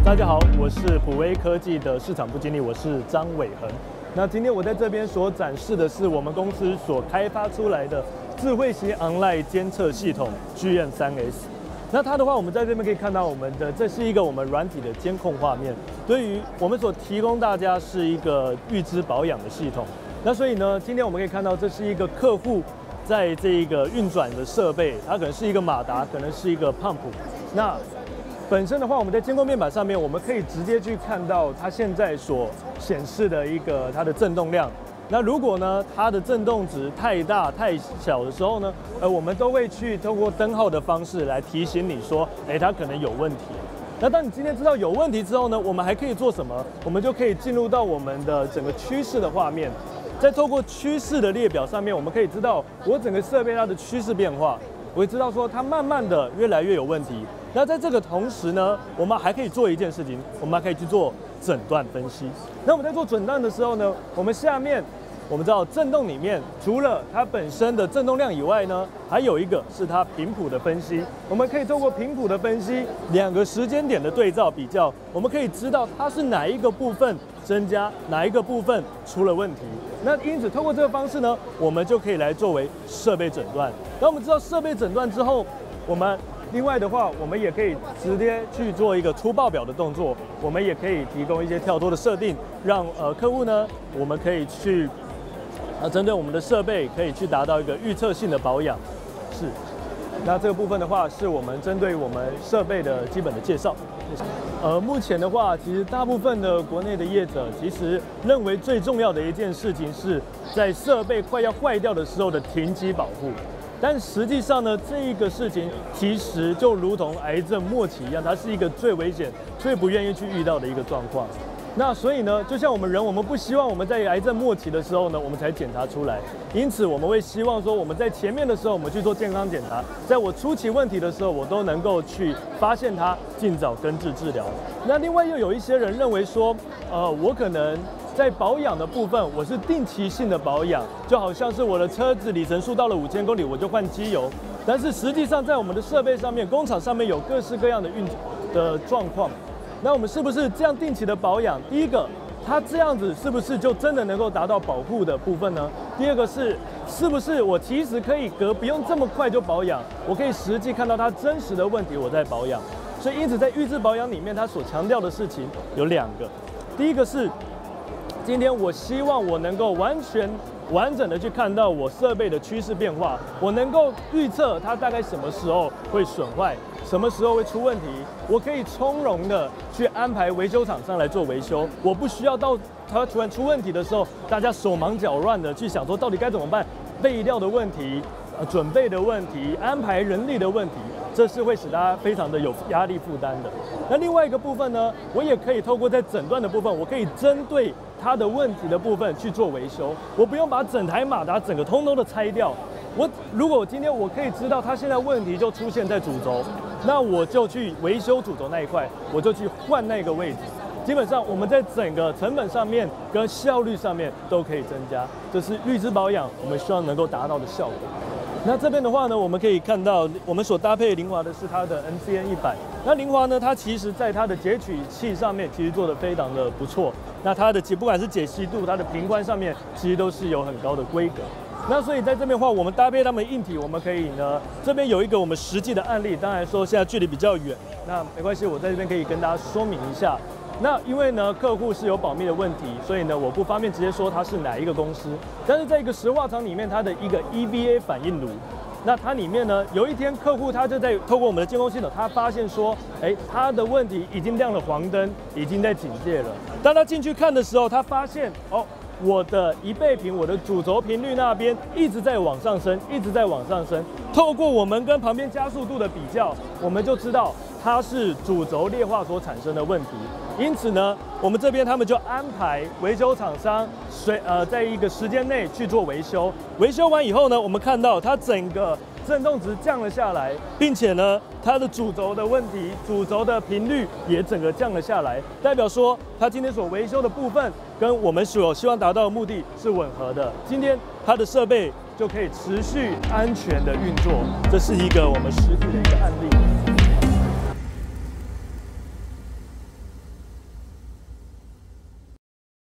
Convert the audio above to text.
大家好，我是普威科技的市场部经理，我是张伟恒。那今天我在这边所展示的是我们公司所开发出来的智慧型 online 监测系统 GM3S。那它的话，我们在这边可以看到这是一个我们软体的监控画面，对于我们所提供大家是一个预知保养的系统。那所以呢，今天我们可以看到这是一个客户在这一个运转的设备，它可能是一个马达，可能是一个 pump。那本身的话，我们在监控面板上面，我们可以直接去看到它现在所显示的它的振动量。那如果呢，它的振动值太大太小的时候呢，我们都会去透过灯号的方式来提醒你说，它可能有问题。那当你今天知道有问题之后呢，我们还可以做什么？我们就可以进入到我们的整个趋势的画面，在透过趋势的列表上面，我们可以知道我整个设备它的趋势变化。我会知道说它慢慢的越来越有问题。那在这个同时呢，我们还可以做一件事情，我们还可以去做诊断分析。那我们在做诊断的时候呢，我们下面我们知道振动里面除了它本身的振动量以外呢，还有一个是它频谱的分析。我们可以透过频谱的分析，两个时间点的对照比较，我们可以知道它是哪一个部分增加，哪一个部分出了问题。那因此透过这个方式呢，我们就可以来作为设备诊断。当我们知道设备诊断之后，我们另外的话，我们也可以直接去做一个出报表的动作。我们也可以提供一些跳脱的设定，让客户呢，我们可以去针对我们的设备，可以去达到一个预测性的保养。是，那这个部分的话，是我们针对我们设备的基本的介绍。目前的话，其实大部分的国内的业者其实认为最重要的一件事情是在设备快要坏掉的时候的停机保护。但实际上呢，这一个事情其实就如同癌症末期一样，它是一个最危险、最不愿意去遇到的一个状况。那所以呢，就像我们人，我们不希望我们在癌症末期的时候呢，我们才检查出来。因此，我们会希望说，我们在前面的时候，我们去做健康检查，在我初期问题的时候，我都能够去发现它，尽早根治治疗。那另外又有一些人认为说，我可能在保养的部分，我是定期性的保养，就好像是我的车子里程数到了5000公里，我就换机油。但是实际上，在我们的设备上面，工厂上面有各式各样的状况。那我们是不是这样定期的保养？第一个，它这样子是不是就真的能够达到保护的部分呢？第二个是不是我其实可以不用这么快就保养，我可以实际看到它真实的问题，我在保养。所以因此在预知保养里面，它所强调的事情有两个。第一个是，今天我希望我能够完整的去看到我设备的趋势变化，我能够预测它大概什么时候会损坏，什么时候会出问题，我可以从容的去安排维修厂商来做维修，我不需要到它突然出问题的时候，大家手忙脚乱的去想说到底该怎么办，备料的问题、准备的问题、安排人力的问题，这是会使大家非常的有压力负担的。那另外一个部分呢，我也可以透过在诊断的部分，我可以针对它的问题的部分去做维修，我不用把整台马达整个通通的拆掉。如果今天我可以知道它现在问题就出现在主轴，那我就去维修主轴那一块，我就去换那个位置。基本上我们在整个成本上面跟效率上面都可以增加，这是预知保养我们希望能够达到的效果。那这边的话呢，我们可以看到我们所搭配凌华的是它的 NCN100。那凌华呢，它其实在它的截取器上面其实做得非常的不错。那它的不管是解析度、它的频宽上面，其实都是有很高的规格。那所以在这边的话，我们搭配它们硬体，我们可以呢，这边有一个我们实际的案例。当然说现在距离比较远，那没关系，我在这边可以跟大家说明一下。那因为呢，客户是有保密的问题，所以呢，我不方便直接说它是哪一个公司。但是在一个石化厂里面，它的一个 EVA 反应炉，那它里面呢，有一天客户他就在透过我们的监控系统，他发现说，他的问题已经亮了黄灯，已经在警戒了。当他进去看的时候，他发现我的一倍频，我的主轴频率那边一直在往上升，一直在往上升。透过我们跟旁边加速度的比较，我们就知道它是主轴劣化所产生的问题。因此呢，我们这边他们就安排维修厂商在一个时间内去做维修。维修完以后呢，我们看到它整个振动值降了下来，并且呢，它的主轴的问题，主轴的频率也整个降了下来，代表说它今天所维修的部分跟我们所希望达到的目的是吻合的。今天它的设备就可以持续安全的运作，这是一个我们实际的一个案例。